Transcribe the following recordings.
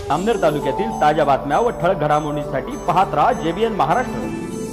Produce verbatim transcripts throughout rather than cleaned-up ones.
जामनेर तालुक्यातील ताज्या बातम्या व ठळक घडामोडींसाठी पाहत राहा जेबीएन महाराष्ट्र।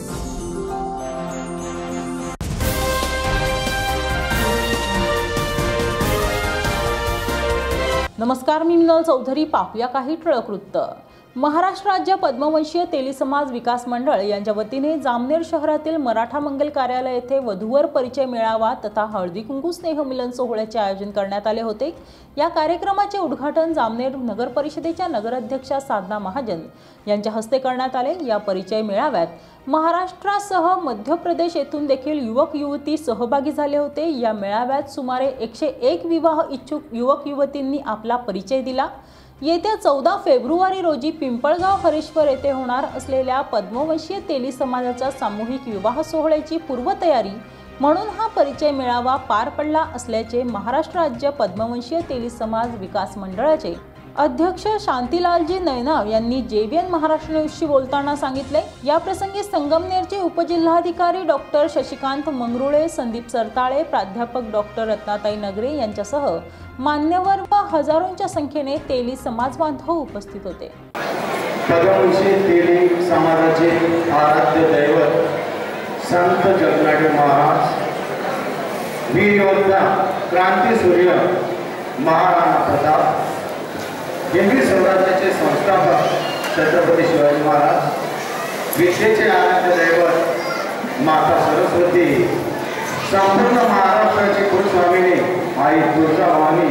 नमस्कार, मी मिनल चौधरी। पाहूया काही ठळक वृत्त। महाराष्ट्र राज्य पद्मवंशीय तेली समाज विकास मंडळ यांच्या वतीने जामनेर शहरातील मराठा मंगल कार्यालय येथे वधूवर परिचय मेळावा तथा हळदी कुंकू स्नेह मिलन सोहळ्याचे आयोजन करण्यात आले होते। या कार्यक्रमाचे उद्घाटन जामनेर नगर परिषदेच्या नगराध्यक्षा साधना महाजन यांच्या हस्ते करण्यात आले। या परिचय मेळाव्यात महाराष्ट्रासह मध्य प्रदेश येथून देखील युवक युवती सहभागी झाले होते। या मेळाव्यात सुमारे एकशे एक विवाह इच्छुक युवक युवतींनी आपला परिचय दिला। येत्या चौदा फेब्रुवारी रोजी पिंपळगाव हरेश्वर येथे होणार असलेल्या पद्मवंशीय तेली समाजाच्या सामूहिक विवाह सोहळ्याची पूर्वतयारी म्हणून हा परिचय मेळावा पार पडला असल्याचे महाराष्ट्र राज्य पद्मवंशीय तेली समाज विकास मंडळाचे अध्यक्ष शांतीलालजी नैनाव यांनी जेबीएन महाराष्ट्र न्यूजशी बोलताना सांगितले। या प्रसंगी संगमनेरचे उपजिल्हाधिकारी डॉक्टर शशिकांत मंगरुळे, संदीप सरताळे, प्राध्यापक डॉक्टर रत्नाताई नगरे यांच्यासह मान्यवर व हजारोंच्या संख्येने तेली समाज बांधव उपस्थित होते। पद्मवंशीय तेली समाजाचे आराध्य दैवत संत जगनाडे महाराज, वीर योद्धा, क्रांती सूर्य महाराणा प्रताप, हिंदवी स्वराज्याचे संस्थापक छत्रपती शिवाजी महाराज, विद्येचे आराध्य दैवत माता सरस्वती, संपूर्ण महाराष्ट्राची कुलस्वामिनी आई तुळजाभवानी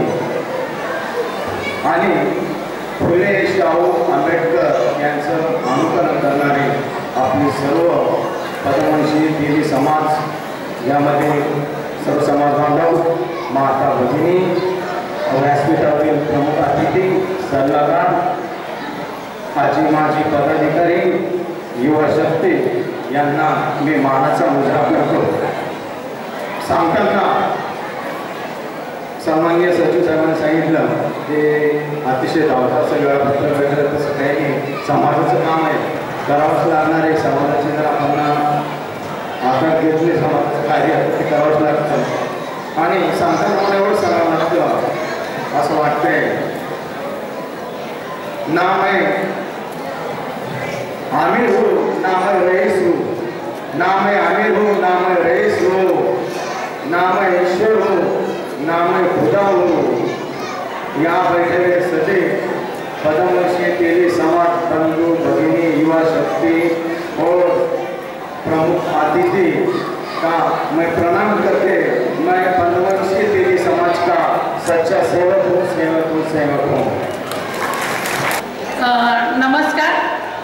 आणि फुले शाहू आंबेडकर यांचं अनुकरण करणारे आपली सर्व पद्मवंशीय तेली समाज, यामध्ये सर्व समाज बांधव, माता भगिनी, व्यासपीठावरील प्रमुख अतिथी, सल्लागार, आजी माजी पदाधिकारी, युवा शक्ती यांना मी मानाचा मुजरा करतो। सांगताना सन्माननीय सचिव साहेबांनी सांगितलं ते अतिशय धावताचं वेळापत्रक वगैरे तसं काही नाही, समाजाचं काम आहे, करावंच लागणार आहे। समाजाचे जर आपण आधार घेतले, समाजाचं कार्य ते करावंच लागतं आणि सांगताना मला एवढं सांगावं लागतं असं वाटतंय, ना मैं आमिर हूँ ना मैं रईस हूँ, ना मैं आमिर हूँ ना मैं रईस हूँ, ना मैं ईश्वर हूँ ना मैं खुदा हूँ। यहाँ बैठे हुए सभी पद्मवंशीय तेली समाज बंधु भगिनी, युवा शक्ति और प्रमुख अतिथि का मैं प्रणाम करके मैं पद्मवंशीय तेली समाज का सच्चा सेवक हूँ, सेवक हूँ, सेवक हूँ। नमस्कार।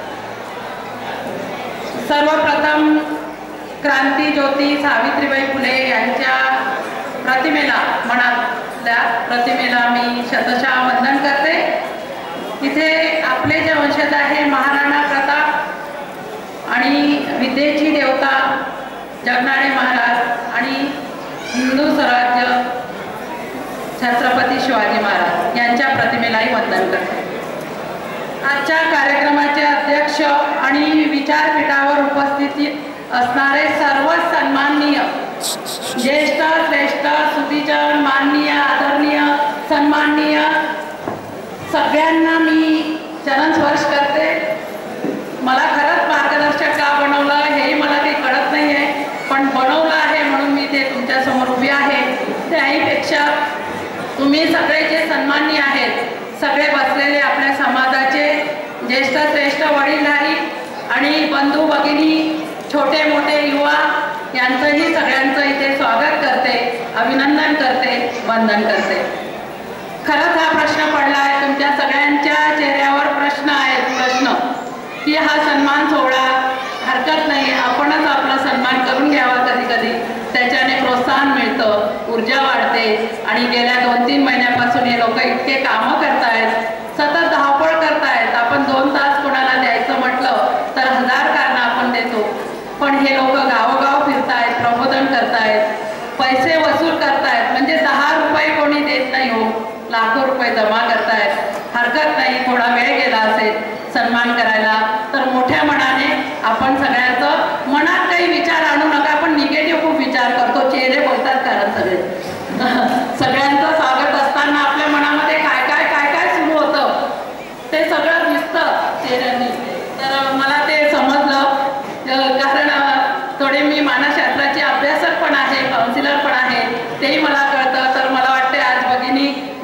सर्वप्रथम क्रांती ज्योती सावित्रीबाई फुले यांच्या प्रतिमेला, मनातल्या प्रतिमेला मी शतशः वंदन करते। इथे आपले जे वंशज आहे महाराणा प्रताप आणि विद्येची देवता जगनाडे महाराज आणि हिंदू स्वराज्य छत्रपती शिवाजी महाराज यांच्या प्रतिमेलाही वंदन करते। आजच्या कार्यक्रमाचे अध्यक्ष आणि विचारपीठावर उपस्थित असणारे सर्व सन्माननीय ज्येष्ठ श्रेष्ठ सुधीजन, माननीय आदरणीय सन्माननीय सगळ्यांना मी चरण स्पर्श करते। मला खरंच मार्गदर्शक का बनवलं हेही मला काही कळत नाही आहे, पण बनवलं आहे म्हणून मी ते तुमच्यासमोर उभी आहे। त्याहीपेक्षा तुम्ही सगळे जे सन्माननीय आहेत, सगळे बसलेले आपल्या समाजाचे ज्येष्ठ श्रेष्ठ वडीलधारी आणि बंधू भगिनी, छोटे मोठे युवा यांचंही सगळ्यांचं इथे स्वागत करते, अभिनंदन करते, वंदन करते। खरंच हा प्रश्न पडला आहे, तुमच्या सगळ्यांच्या चेहऱ्यावर प्रश्न आहेत, प्रश्न की हा सन्मान सोहळा हरकत नाही, आपणच आपला सन्मान करून घ्यावा कधी कधी, त्याच्याने प्रोत्साहन मिळतं, ऊर्जा वाढते। आणि गेल्या दोन तीन महिन्यापासून हे लोक इतके कामं करतायत, सतत धावपळ करतायत। आपण दोन तास कोणाला द्यायचं म्हटलं तर हजार कारणं आपण देतो, पण हे लोक गावोगाव फिरतायत, प्रबोधन करतायत, पैसे वसूल करतायत, म्हणजे दहा रुपये कोणी देत नाही हो, लाखो रुपये जमा करतायत। हरकत नाही, थोडा वेळ गेला असेल सन्मान करायला तर मोठ्या मनाने आपण सगळ्यांचं मनात काही विचार आणू नका। आपण निगेटिव्ह खूप विचार करतो, चेहरे बोलतात कारण सगळे सगळ्यांचं स्वागत असताना आपल्या मनामध्ये काय काय काय काय सुरू होतं ते सगळं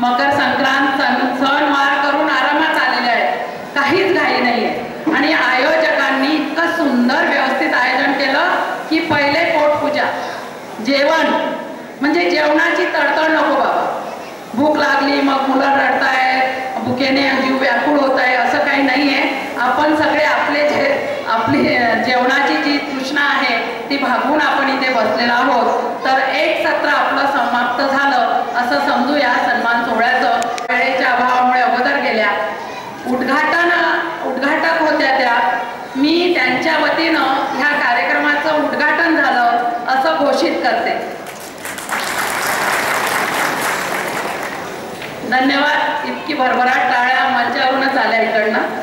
मकर संक्रांत सण सणवार करून आरामात आलेले आहेत, काहीच घाई नाही आहे. आणि आयोजकांनी इतकं सुंदर व्यवस्थित आयोजन केलं की पहिले पोटपूजा, जेवण म्हणजे जेवणाची तडतड नको बाबा. भूक लागली मग मुलं रडतायत, भुकेने जीव व्याकुळ होत आहे असं काही नाही आहे. आपण सगळे आपले जे आपली जेवणाची जी तृष्णा आहे ती भागवून आपण इथे बसलेलो आहोत. तर एक सत्र आपलं समाप्त झालं असं समजूया. सन्मान सोहळ्याचं वेळेच्या अभावामुळे अगोदर गेल्या. उद्घाटन उद्घाटक होत्या त्या. मी त्यांच्या वतीनं ह्या कार्यक्रमाचं उद्घाटन झालं असं घोषित करते. धन्यवाद. इतकी भरभराट टाळ्या मंचावरूनच आल्या इकडनं.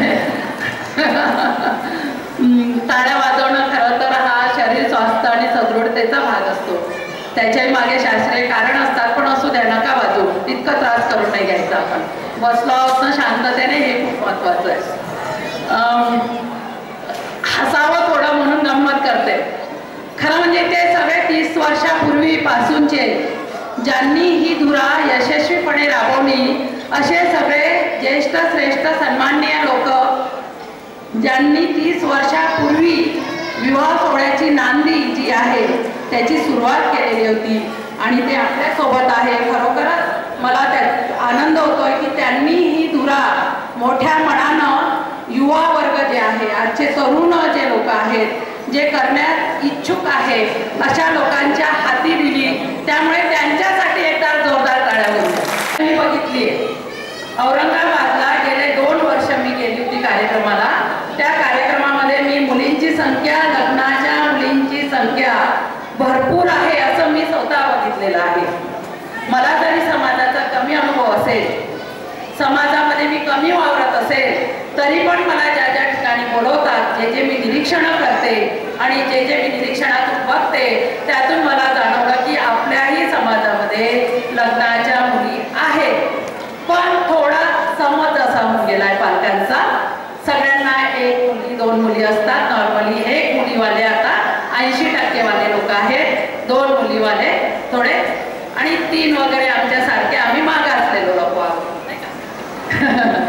टाळ्या वाजवणं खरं तर हा शरीर स्वास्थ्य आणि सदृढतेचा भाग असतो. त्याच्याही मागे शास्त्रीय कारण असतात, पण असू द्या, नका वाजू. इतकं त्रास करून नाही घ्यायचा. आपण बसलो आहोत ना शांततेने, हे खूप महत्वाचं आहे. हसावं थोडं म्हणून गंमत करते. खरं म्हणजे ते सगळे तीस वर्षापूर्वीपासूनचे ज्यांनी ही धुरा यशस्वीपणे राबवली असे सगळे ज्येष्ठ श्रेष्ठ सन्माननीय लोक, ज्यांनी तीस वर्षापूर्वी विवाह सोहळ्याची नांदी जी आहे त्याची सुरुवात केलेली होती आणि ते आपल्यासोबत आहे. खरोखरच मला त्या आनंद होतोय की त्यांनी ही धुरा मोठ्या मनानं युवा वर्ग जे आहे, आजचे तरुण जे लोक आहेत, जे करण्यात इच्छुक आहे अशा लोकांच्या हाती दिली. त्यामुळे त्यांच्यासाठी एकदा जोरदार टाळ्या होत्या. मी बघितली औरंगाबादला गेले दोन वर्ष मी गेली होती कार्यक्रमाला. त्या कार्यक्रमामध्ये मी मुलींची संख्या, लग्नाच्या मुलींची संख्या भरपूर आहे असं मी स्वतः बघितलेलं आहे. मला जरी समाजाचा कमी अनुभव असेल, समाजामध्ये मी कमी वावरत असेल, तरी पण मला ज्या ज्या ठिकाणी बोलवतात, जे जे मी निरीक्षणं करते आणि जे जे मी निरीक्षणातून बघते, त्यातून मला जाणवलं की आपल्याही समाजामध्ये लग्नाच्या मुली आहेत. पण थोडा समज असा होऊन गेलाय पालकांचा. सगळ्यांना एक मुलगी दोन मुली असतात नॉर्मली. एक मुलीवाले आता ऐंशी टक्केवाले लोक आहेत, दोन मुलीवाले थोडे, आणि तीन वगैरे आमच्यासारखे आम्ही मागासलेलो लोक आहोत, नाही का?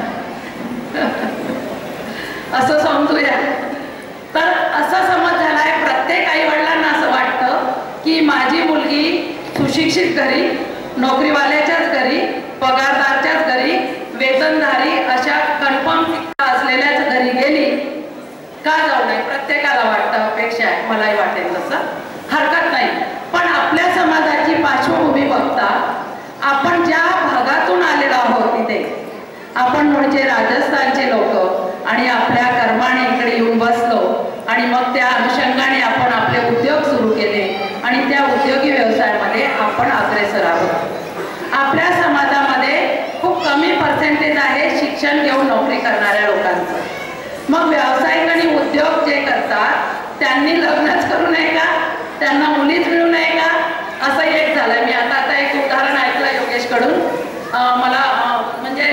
असं समजूया. तर असं समज झालाय प्रत्येक आई वडिलांना. असं वाटतं की माझी मुलगी सुशिक्षित घरी, नोकरीवाल्याच्याच घरी, पगारदारच्याच घरी, वेतनधारी अशा कन्फर्म असलेल्याच घरी गेली का जाऊ नये. प्रत्येकाला वाटतं, अपेक्षा आहे, मलाही वाटेल तसं, हरकत नाही. पण आपल्या समाजाची पार्श्वभूमी बघता आपण ज्या भागातून आलेलो आहोत, तिथे आपण म्हणजे राजस्थानचे लोक आणि आपल्या कर्माने इकडे येऊन बसलो आणि मग त्या अनुषंगाने आपण आपले उद्योग सुरू केले आणि त्या उद्योगी व्यवसायामध्ये आपण अग्रेसर आहोत. आपल्या समाजामध्ये खूप कमी पर्सेंटेज आहे शिक्षण घेऊन नोकरी करणाऱ्या लोकांचं. मग व्यावसायिक आणि उद्योग जे करतात त्यांनी लग्नच करू नये का, त्यांना मुलीच मिळू नये का, असं एक झालं. मी आता आता एक उदाहरण ऐकलं योगेशकडून. मला म्हणजे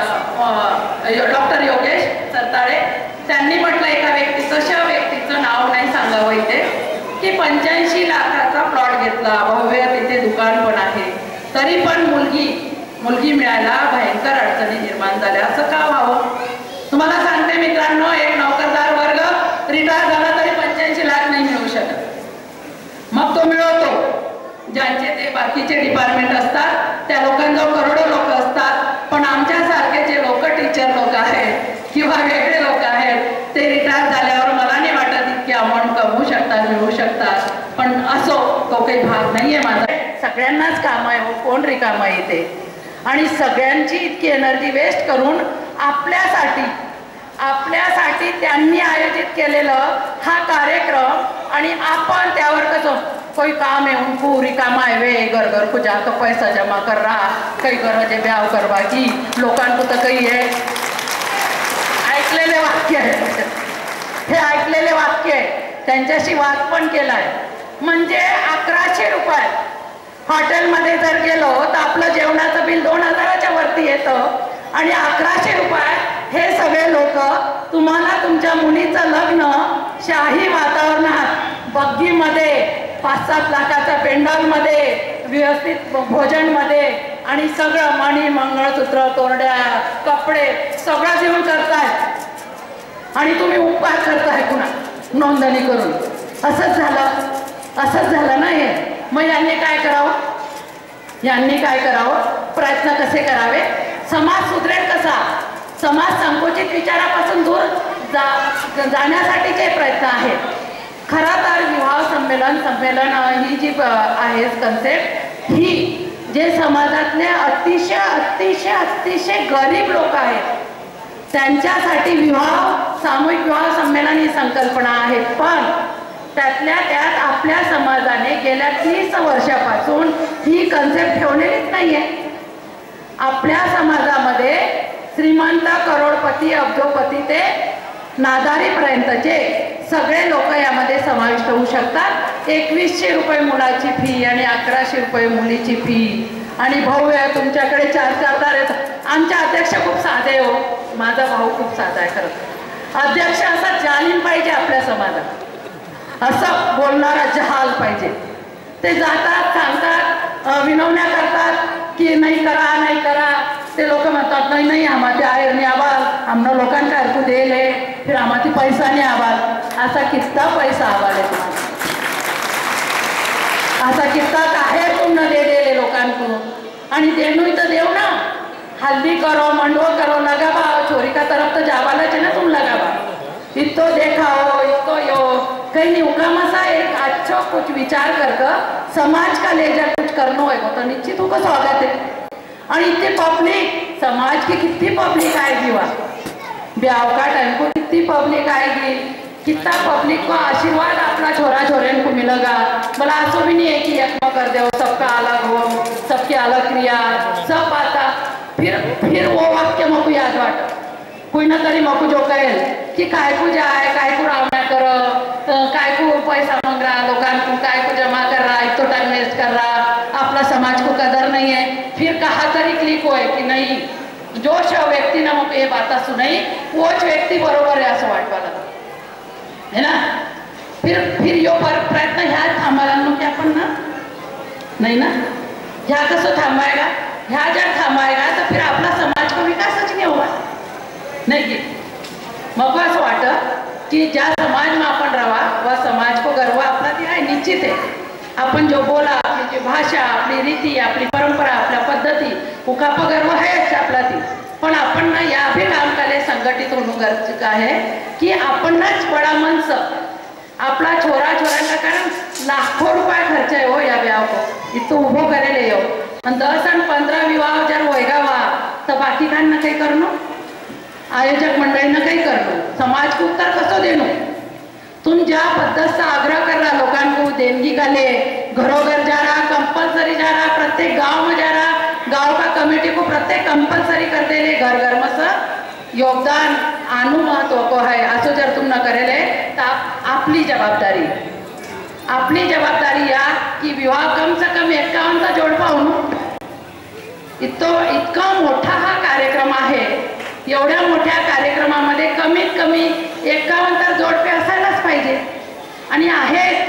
डॉक्टर योगेश सरताळे त्यांनी म्हटलं एका व्यक्तीचं, शा व्यक्तीचं नाव नाही सांगावं इथे, की पंच्याऐंशी लाखाचा प्लॉट घेतला, भव्य तिथे दुकान पण आहे, तरी पण मुलगी मुलगी मिळायला भयंकर अडचणी निर्माण झाल्या. असं का व्हावं? तुम्हाला सांगते मित्रांनो, एक नोकरदार वर्ग रिटायर झाला तरी पंच्याऐंशी लाख नाही मिळू शकत. मग तो मिळवतो ज्यांचे ते बाकीचे डिपार्टमेंट असतात, त्या लोकांजवळ करोडो लोक असतात. पण आमच्यासारखे जे लोक, टीचर लोक आहेत किंवा वेगळे लोक आहेत, ते रिटायर झाल्यावर मला नाही वाटत इतके अमाऊंट कमवू शकतात, मिळवू शकतात. पण असो, तो काही भाग नाहीये माझा. सगळ्यांनाच काम आहे, कोण रिकामा येते. आणि सगळ्यांची इतकी एनर्जी वेस्ट करून आपल्यासाठी आपल्यासाठी त्यांनी आयोजित केलेलं हा कार्यक्रम आणि आपण त्यावर कसं कोई काम है उनको रिकामा है वे घर घर को जाकर पैसा जमा कर रहा, कई गरज है ब्याह करवा की लोकांको तर काही आहे. ऐकलेले वाक्य आहे हे, ऐकलेले वाक्य आहे. त्यांच्याशी वाद पण केलाय. म्हणजे अकराशे रुपये हॉटेलमध्ये जर गेलो तर आपलं जेवणाचं बिल दोन हजाराच्या वरती येतं आणि अकराशे रुपये हे सगळे लोक तुम्हाला तुमच्या मुलीचं लग्न शाही वातावरणात बग्गीमध्ये पाच सात लाखाच्या पेंडॉलमध्ये व्यवस्थित भोजनमध्ये आणि सगळं मणी मंगळसूत्र तोरड्या कपडे सगळं देऊन करताय आणि तुम्ही उपकार करताय पुन्हा नोंदणी करून. असंच झालं असंच झालं ना हे. मग यांनी काय करावं यांनी काय करावं प्रयत्न कसे करावे. समाज सुधरेल कसा. समाज संकुचित विचारापासून दूर जा जाण्यासाठीचे प्रयत्न आहेत. खरं तर विवाह संमेलन संमेलन ही जी आहे कन्सेप्ट ही जे समाजातले अतिशय अतिशय अतिशय गरीब लोक आहेत त्यांच्यासाठी विवाह सामूहिक विवाह संमेलन ही संकल्पना आहे. पण त्यातल्या त्यात आपल्या समाजाने गेल्या तीस वर्षापासून ही कन्सेप्ट ठेवलेलीच नाहीये. आपल्या समाजामध्ये श्रीमंत करोडपती अब्जोपती ते नादारीपर्यंतचे सगळे लोक यामध्ये समाविष्ट होऊ शकतात. एकवीसशे रुपये मुलाची फी आणि अकराशे रुपये मुलीची फी आणि भाऊ आहे तुमच्याकडे चार चार दार आहेत. आमचे अध्यक्ष खूप साधे हो. माझा भाऊ खूप साधा आहे. खरं अध्यक्ष असा जाणीव पाहिजे आपल्या समाजात. असं बोलणारा जहाल पाहिजे. ते जातात सांगतात विनवण्या करतात की नाही करा नाही करा. ते लोक म्हणतात नाही नाही आम्हाला आहेर नाही आवाल आमना लोकांना ऐकू देले फिर आम्हाला पैसा नाही आवाल. असा कित्ता पैसा आवाल आहे तुम्हाला. असा कित्ता आहे तुम न दे देले लोकांको आणि देणू तर देव ना. हल्दी करो मंडो करो लगावा चोरी का तरफ तो जावाला है ना तुम लगावा. इतो देखा हो इतो यो कहीं नहीं उकामसा एक अच्छो कुछ विचार करके समाज का लेजर कुछ करना है तो निश्चित उनको स्वागत है. और इतनी पब्लिक समाज की कितनी पब्लिक आएगी वहाँ ब्याह का टाइम को कितनी पब्लिक आएगी. कितना पब्लिक को आशीर्वाद अपना छोरा छोरेन को मिलेगा. बोला ऐसा भी नहीं है कि यज्ञ कर दो सबका अलग हो सबके अलग क्रिया सब आता. फिर फिर वो वाक्य मको याद वाट कोई ना तरी मको जो कहेल की काय को जाए काय को रावण्या कर काय को पैसा मांग रहा लोकांको काय को जमा कर रहा एक तो टाइम वेस्ट कर रहा आपला समाज को कदर नहीं है. फिर कहा तरी क्लिक होए की नाही जो व्यक्ती ना मग ये बात सुनाई वोच व्यक्ती बरोबर आहे असं वाटवाला है ना. फिर फिर यो पर प्रयत्न ह्या थांबायला नको की आपण ना नाही ना. ह्या कसं थांबायला ह्या जर थांबायला तर फिर आपला समाज को विकासच नाही होगा नाही की. मग असं वाटत की ज्या समाज में आपण राहा व समाज को गर्व आपला ती आहे निश्चित आहे. आपण जो बोला आपली जी भाषा आपली रीती आपली परंपरा आपल्या पद्धती उकाप गर्व आहेच आपला ती. पण आपण ना या भी काम काले संघटित होणं गरजेचं आहे की आपणच बडा मनस आपला छोरा छोरांना कारण लाखो रुपये खर्च आहे हो या ब्याह को इथं उभो करेल हो. आणि दस आणि पंधरा विवाह जर होएगा वा तर बाकीकांना काही करणं आयोजक मंडळींना काही करणं समाज को उत्तर कसं देणं. तुम ज्या पद्धत आग्रह कर रहा लोकांको देणगी का ले घरों घर जा रहा कंपलसरी जा रहा प्रत्येक गांव में जा रहा गांव का कमेटी को प्रत्येक कंपलसरी कर दे घर घर में से योगदान आनु महत्व को है. असो जर तुम न करेले तो आपली जबाबदारी आपली जबाबदारी या की विवाह कम से कम एकावन्न जोड पाहून इतो इतका मोठा हा कार्यक्रम आहे. एवढ्या मोठ्या कार्यक्रमामध्ये कमीत कमी एकावन्न तर जोडपे असायलाच पाहिजे आणि आहेत.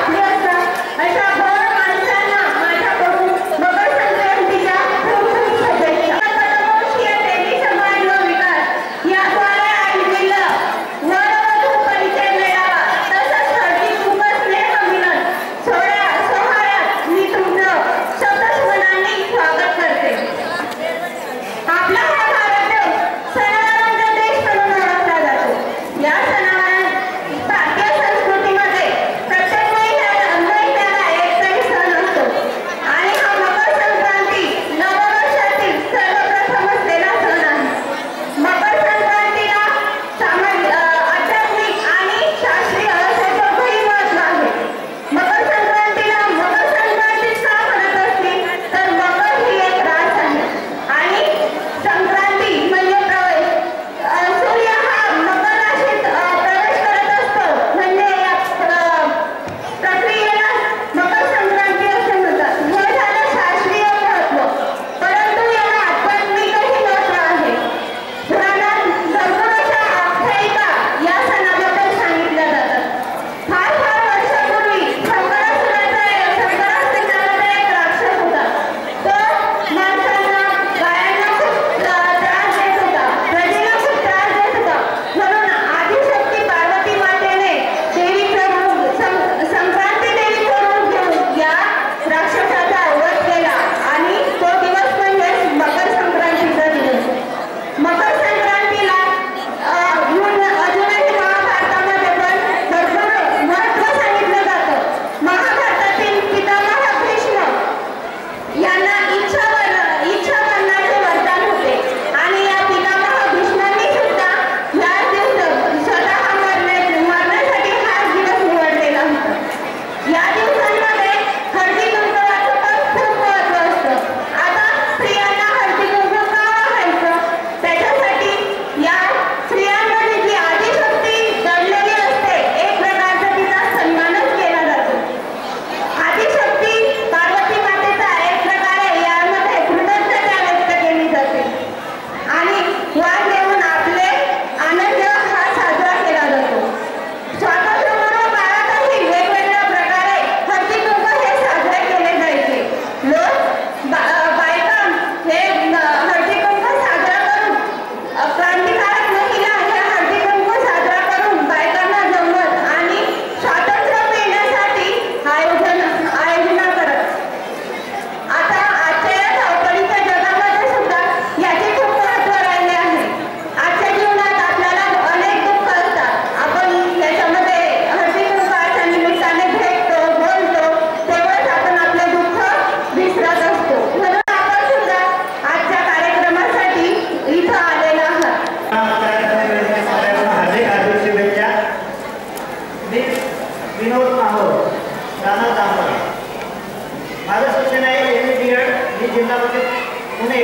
अशा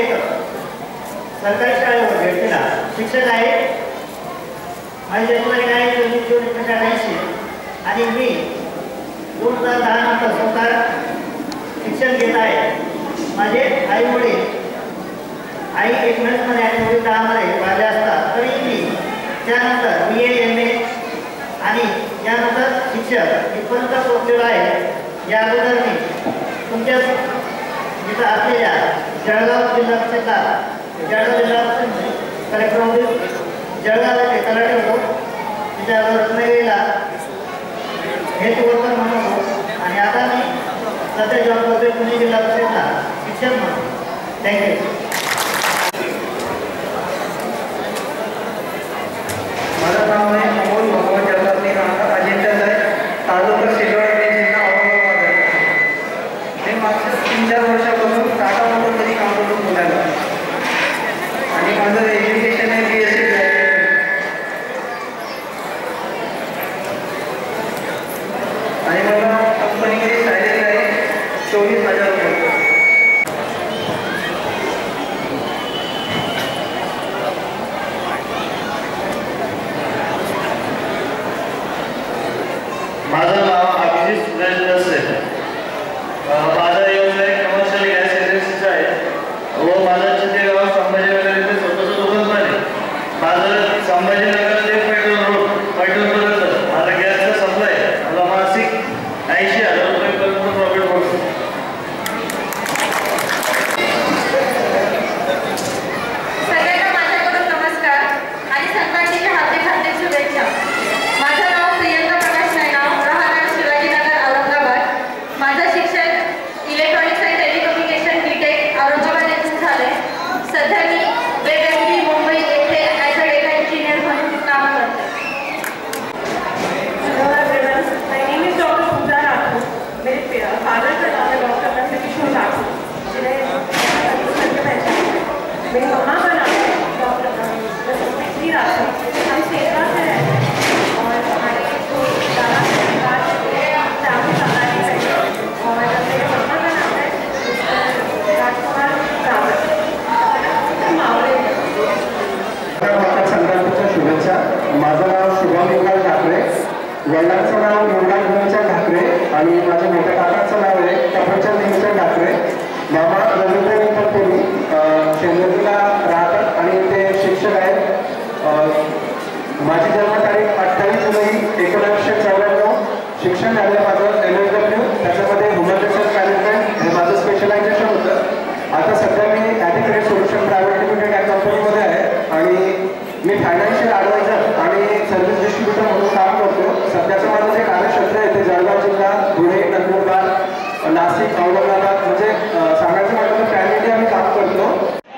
एक सरकारी शाळेवर भेटलेला शिक्षक आहे. माझी जन्मतारीख आहे चोवीस जून एकोणीसशे अठ्याऐंशी आणि मी दोन हजार दहा नंतर स्वतः शिक्षण घेत आहे. माझे आई वडील आई एक नर्समध्ये आणि वडील दहामध्ये वाढले असतात तरी मी त्यानंतर बी ए एम ए आणि यानंतर शिक्षक इथपर्यंत पोहोचलेलो आहे. या अगोदर मी तुमच्या इथं असलेल्या जळगाव जिल्हा परिषदला जळगाव जिल्हा परिषद कलेक्टरमध्ये जळगाव येथे तलाठी होतो. त्याच्यावर रत्नागिरीला हेल्थ वर्कर म्हणून होतो आणि आता मी सध्या जॉब करतोय पुणे जिल्हा परिषदला शिक्षक म्हणून. थँक्यू. माझं नाव आहे अमोल भगवान जगतापनी राहणार अजिंठ्यात आहे. तालुका शिरोळ जिल्हा औरंगाबाद आहे. मी मागच्या तीन चार वर्षापासून टाटा मोटरमध्ये काम करतो पुण्याला आणि माझं एज्युकेशन आहे बी एस सी आणि मला कंपनीमध्ये सॅलरी आहे चोवीस हजार रुपये. माझं नाव अभिजित सुरेश दसे. माझा व्यवसाय कमर्शियल गॅस एजन्सीचा आहे व माझा चितेगाव संभाजीनगर येथे स्वतःचं दुकान आहे. माझं संभाजीनगर ते पैठण रोड पैठणपर्यंत माझा गॅसचा सप्लाय मला मासिक ऐंशी हजार रुपयेपर्यंत प्रॉफिट होतो. सगळ्यांना माझ्याकडून नमस्कार आणि संक्रांतीच्या हार्दिक हार्दिक शुभेच्छा. माझं नाव प्रियंका प्रकाश नायगाव, राहणार शिवाजीनगर औरंगाबाद. माझं शिक्षण इलेक्ट्रॉनिक्स आणि टेलिकम्युनिकेशन बी टेक औरंगाबाद येथून झाले. सध्या मी वेब एम डी मुंबई येथे ॲज अ डेटा इंजिनियर म्हणून काम करते. My name is Doctor Pooja Rathod. मेरे फादर का नाम है डॉक्टर नंदकिशोर राठौर, जिन्हें मेरी मम्मा का नाम है डॉक्टर लक्ष्मी राठौर. हम सेवा से रहते हैं और हमारे जो दादा परिवार चावल लगाने हैं और मेरे मम्मा का नाम है राजकुमार रावत. मकर संक्रांतीच्या शुभेच्छा. माझं नाव शुभम युगल ठाकरे. वडिलांचं नाव युगल भीमचंद ठाकरे आणि माझ्या मोठ्या काकाचं नाव आहे कपचंद भीमचंद ठाकरे. मामा रवींद्र निंपतपुरी शेंगोलीला राहतात आणि ते शिक्षक आहेत. माझी जन्मतारीख अठ्ठावीस जुलै एकोणीसशे चौऱ्याण्णव. शिक्षण झालं माझं एम एस डब्ल्यू, त्याच्यामध्ये ह्युमन रिसोर्स मॅनेजमेंट हे माझं स्पेशलायझेशन होतं. आता सध्या मी ॲटिक्रेट सोल्युशन प्रायव्हेट लिमिटेड या कंपनीमध्ये आहे आणि मी फायनान्शियल ॲडवायझर आणि सर्व्हिस डिस्ट्रीब्युटर म्हणून काम करतो. सध्याचं माझं जे कार्यक्षेत्र आहे ते जळगाव जिल्हा, धुळे, नंदुरबार, नाशिक, औरंगाबाद म्हणजे सांगायचं म्हटलं तर फॅमिली आम्ही काम करतो.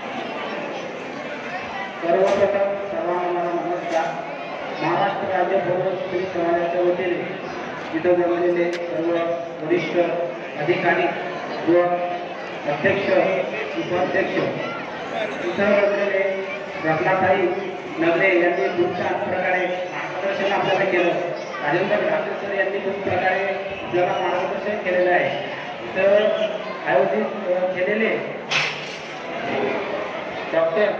सर्वप्रथम सर्वांना नमस्कार. महाराष्ट्र राज्य पूर्व स्त्री समाजाच्या वतीने इथं जमलेले सर्व वरिष्ठ अधिकारी व अध्यक्ष, उपाध्यक्ष, इतर बसलेले रत्नाताई नगरे यांनी खूप छान प्रकारे मार्गदर्शन आपल्याला केलं. राजेंद्र ठाकरे सर यांनी खूप प्रकारे आपल्याला मार्गदर्शन केलेलं आहे. तर आयोजित केलेले डॉक्टर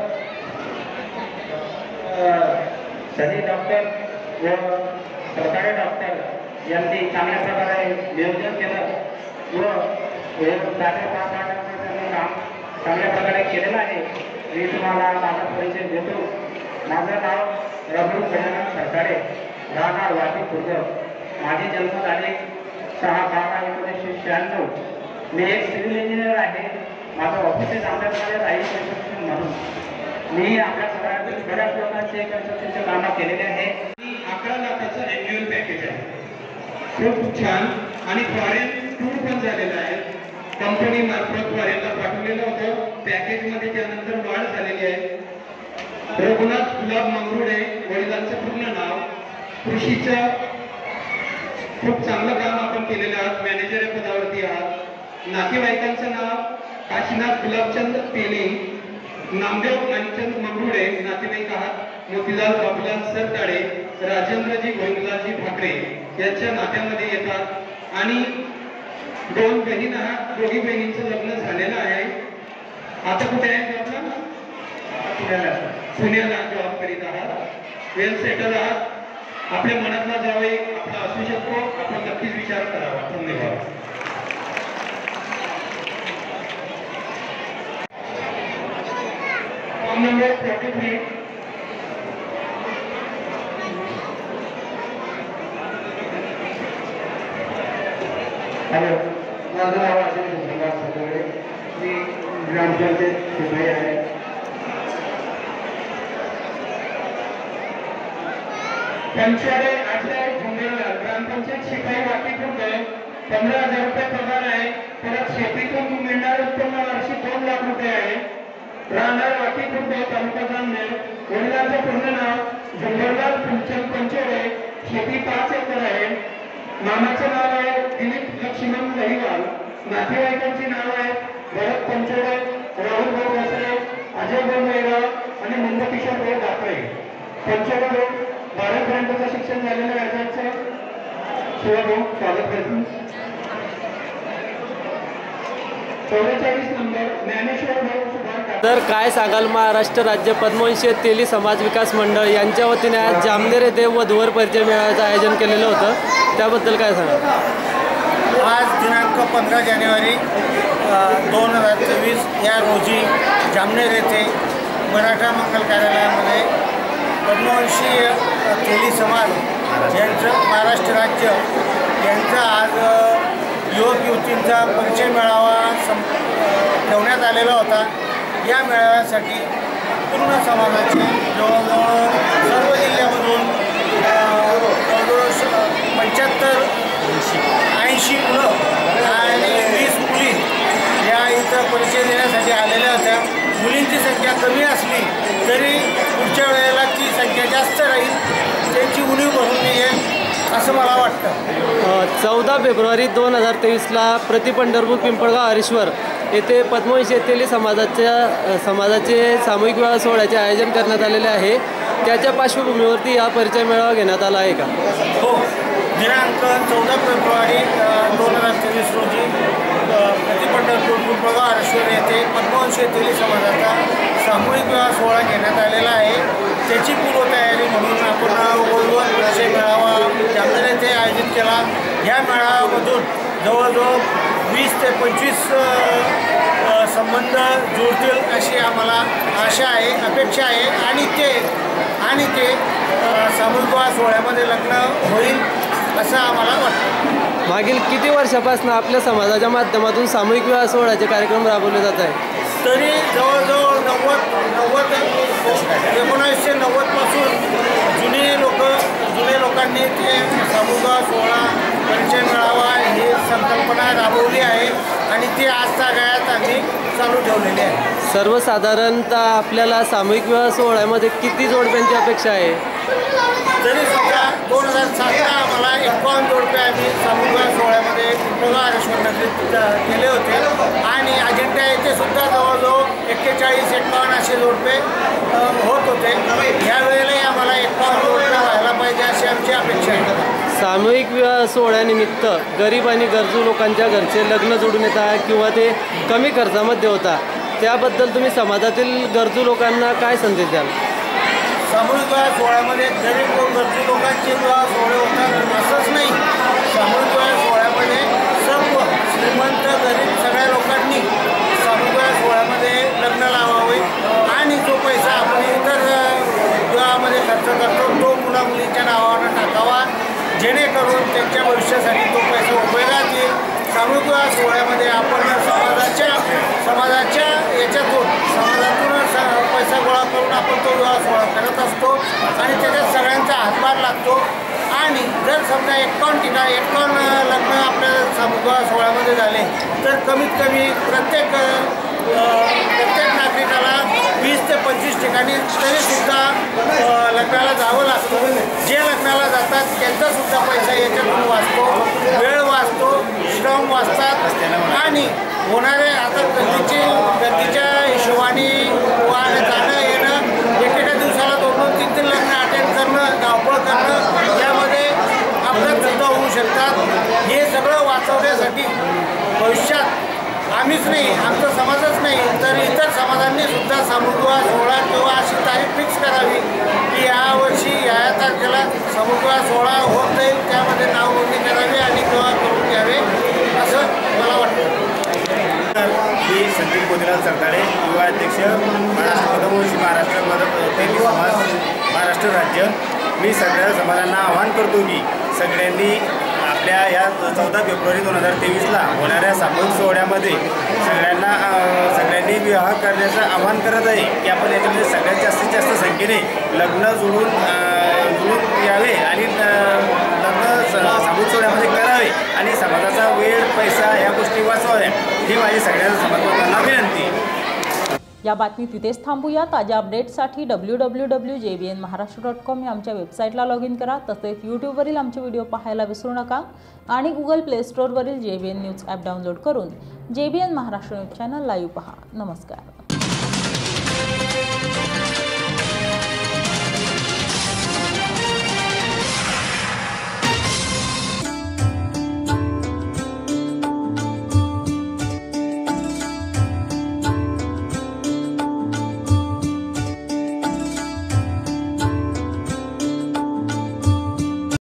सनी डॉक्टर व सरकारी डॉक्टर यांनी चांगल्या प्रकारे नियोजन केलं व दाखले पास पाडण्याचं त्यांनी काम चांगल्या प्रकारे केलेलं आहे. मी तुम्हाला माझा परिचय देतो. माझं नाव रघु गजानन सरकारे, राहणार वाटी खुर्द. माझी जन्मतारीख सहा बारा एकोणीसशे शहाण्णव. मी एक सिव्हिल इंजिनियर आहे. माझं ऑफिस आंबेडकर राहील कन्स्ट्रक्शन म्हणून. मी आपल्या सगळ्यातील बऱ्याच लोकांचे कन्स्ट्रक्शनचे कामं केलेले आहे. अकरा लाखाचं ॲन्युअल पॅकेज आहे, खूप छान. आणि फॉरेन टूर पण झालेला आहे. कंपनी मार्फत फॉरेनला पाठवलेलं होतं. पॅकेजमध्ये त्यानंतर वाढ झालेली आहे. रघुनाथ गुलाब मंगरुडे, वडिलांचं पूर्ण नाव. कृषीचं खूप चांगलं काम आपण केलेलं आहात, मॅनेजर या पदावरती आहात. नातेवाईकांचं नाव काशीनाथ गुलाबचंद पेने, नामदेव मानचंद मंगरुडे नातेवाईक आहात. मोतीलाल बाबूलाल सरताडे, राजेंद्रजी गोविंदलालजी ठाकरे यांच्या नात्यामध्ये येतात. आणि दोन बहीण आहात, दोघी बहिणींचं लग्न झालेलं आहे. आता कुठे आहे जॉबला? पुण्याला. पुण्याला जॉब करीत आहात, वेल सेटल आहात. आपल्या मनातला जावई आपला असू शकतो, आपण नक्कीच विचार करावा. धन्यवाद. Form number forty three. Hello, माझं नाव अजय चंद्रकांत सतवडे. मी ग्रामपंचायत शिपाई आहे. पंचाळे आठशे झुंबेला ग्रामपंचायत शिपाई वाकी खुर्द पंधरा हजार रुपये पगार आहे. परत शेतीतून मिळणारे उत्पन्न वार्षिक दोन लाख रुपये आहे. राहणार वाकी खुर्द, तालुका जामनेर. वडिलांचं पूर्ण नाव झुंबरलाल फुलचंद पंचाळे. शेती पाच एकर आहे. मामाचं नाव आहे दिलीप लक्ष्मण दहिवाल. नातेवाईकांची नाव आहे भरत पंचाळे, राहुल भाऊ वसरे, अजय भाऊ मेहरा आणि नंदकिशोर भाऊ दाखळे. पंचाळे भाऊ बारावीपर्यंतचं शिक्षण झालेलं आहे. अर्जाचं शिवा भाऊ स्वागत करतो. चौवेचाळीस नंबर ज्ञानेश्वर भाऊ सुभाष. तर काय सांगाल, महाराष्ट्र राज्य पद्मवंशीय तेली समाज विकास मंडळ यांच्या वतीने आज जामनेर येथे वधूवर परिचय मेळाव्याचं आयोजन केलेलं होतं, त्याबद्दल काय सांगाल? आज दिनांक पंधरा जानेवारी दोन हजार तेवीस या रोजी जामनेर येथे मराठा मंगल कार्यालयामध्ये पद्मवंशीय तेली समाज यांचं महाराष्ट्र राज्य यांचा आज युवक युवतींचा परिचय मेळावा सं ठेवण्यात आलेला होता. या मेळाव्यासाठी पूर्ण समाजाचे जवळजवळ सर्व जिल्ह्यामधून जवळजवळ पंच्याहत्तर ऐंशी मुलं आणि वीस मुली या इथं परिचय देण्यासाठी आलेल्या होत्या. मुलींची संख्या कमी असली तरी पुढच्या वेळेला ती संख्या जास्त राहील, त्यांची उणीव भरून येईल असं मला वाटतं. चौदा फेब्रुवारी दोन हजार तेवीसला प्रति पंढरपूर पिंपळगाव हरीश्वर येथे पद्मवंशीय तेली समाजाच्या समाजाचे सामूहिक विवाह सोहळ्याचे आयोजन करण्यात आलेले आहे. त्याच्या पार्श्वभूमीवरती हा परिचय मेळावा घेण्यात आला आहे का? हो, दिनांक चौदा फेब्रुवारी दोन हजार तेवीस रोजी प्रति पंढरपूर पिंपळगाव हरीश्वर येथे पद्मवंशीय तेली समाजाचा सामूहिक विवाह सोहळा घेण्यात आलेला आहे. त्याची पूर्वतयारी म्हणून आपण वधूवर परिचय मेळावा जामनेर येथे आयोजित केला. या मेळाव्यामधून जवळजवळ वीस ते पंचवीस संबंध जुळतील अशी आम्हाला आशा आहे, अपेक्षा आहे आणि ते आणि ते सामूहिक विवाह सोहळ्यामध्ये लग्न होईल असं आम्हाला वाटतं. मागील किती वर्षापासून आपल्या समाजाच्या माध्यमातून सामूहिक विवाह सोहळ्याचे कार्यक्रम राबवले जात आहे? तरी जवळजवळ नव्वद नव्वद एकोणीसशे नव्वदपासून जुने लोक जुने लोकांनी ते सामूहिक विवाह सोहळा परिचय मेळावा ही संकल्पना राबवली आहे आणि ती आजच्या काळात आम्ही चालू ठेवलेली आहे. सर्वसाधारणतः आपल्याला सामूहिक विवाह सोहळ्यामध्ये किती जोडप्यांची अपेक्षा आहे? तरी सुद्धा दोन हजार सातला आम्हाला एकावन्न जोडपे आम्ही सामूहिक विवाह सोहळ्यामध्ये पिंपळगाव हरीश्वर नगरीत केले होते आणि अजिंठा येथे सुद्धा जवळजवळ एक्केचाळीस एकावन्न असे जोडपे होत होते. यावेळेलाही आम्हाला एकावन्न जोडपे व्हायला पाहिजे अशी आमची अपेक्षा आहे. सामूहिक विवाह सोहळ्यानिमित्त गरीब आणि गरजू लोकांच्या घरचे लग्न जोडून येतात किंवा ते कमी खर्चामध्ये होतात, त्याबद्दल तुम्ही समाजातील गरजू लोकांना काय संदेश द्याल? सामूहिक विवाह सोहळ्यामध्ये गरीब व गरजू लोकांचे विवाह सोहळे होतात असंच नाही. सामूहिक विवाह सोहळ्यामध्ये सर्व श्रीमंत गरीब सगळ्या लोकांनी सामूहिक विवाह सोहळ्यामध्ये लग्न लावावे आणि जो पैसा आपण इतर विवाहामध्ये खर्च करतो तो मुला मुलींच्या नावावर टाकावा, जेणेकरून त्यांच्या भविष्यासाठी तो पैसा उपयोगात येईल. सामूहिक विवाह सोहळ्यामध्ये आपण समाजाच्या समाजाच्या याच्यातून समाजातून पैसा गोळा करून आपण तो विवाह सोहळा करत असतो आणि त्याच्यात सगळ्यांचा हातभार लागतो. आणि जर समजा एकावन्न ठिकाणी एकावन्न लग्न आपल्या सामूहिक विवाह सोहळ्यामध्ये झाले तर कमीत कमी प्रत्येक प्रत्येक नागरिकाला वीस ते पंचवीस ठिकाणी तरीसुद्धा लग्नाला जावं लागतं. जे लग्नाला जातात त्यांचासुद्धा पैसा याच्यातून वाचतो, वेळ वाचतो, श्रम वाचतात आणि होणारे आता गर्दीचे गर्दीच्या हिशोबाने वाहन जाणं येणं एकेका दिवसाला दोन दोन तीन तीन लग्न अटेंड करणं, धावपळ करणं यामध्ये अपघातसुद्धा होऊ शकतात. हे सगळं वाचवण्यासाठी भविष्यात आम्हीच नाही, आमचा समाजच नाही तर इतर समाजांनी सुद्धा सामूहिक सोहळा किंवा अशी तारीख फिक्स करावी की यावर्षी या तारखेला सामूहिक सोहळा होत जाईल, त्यामध्ये नाव नोंदणी करावी आणि किंवा करून घ्यावे असं मला वाटतं. मी संदीप गोदीलाल सरदारे, युवा अध्यक्ष महाराष्ट्र पद्मभूषण महाराष्ट्र मदत समाज महाराष्ट्र राज्य. मी सगळ्या समाजांना आवाहन करतो की सगळ्यांनी आपल्या या चौदा फेब्रुवारी दोन हजार तेवीसला होणाऱ्या सामूहिक सोहळ्यामध्ये सगळ्यांना सगळ्यांनी विवाह करण्याचं आवाहन करत आहे की आपण याच्यामध्ये सगळ्यात जास्तीत जास्त संख्येने लग्न जुळून जुळून यावे आणि लग्न सामूहिक सोहळ्यामध्ये करावे आणि समाजाचा वेळ पैसा या गोष्टी वाचवाव्या ही माझी सगळ्या समाजांना विनंती. या बातमी तिथेच थांबूया. ताज्या अपडेट्ससाठी W W W J B N Maharashtra dot com या आमच्या वेबसाईटला लॉग इन करा. तसेच यूट्यूबवरील आमचे व्हिडिओ पाहायला विसरू नका आणि गुगल प्ले स्टोअरवरील J B N news app download करून J B N Maharashtra news channel live पहा. नमस्कार.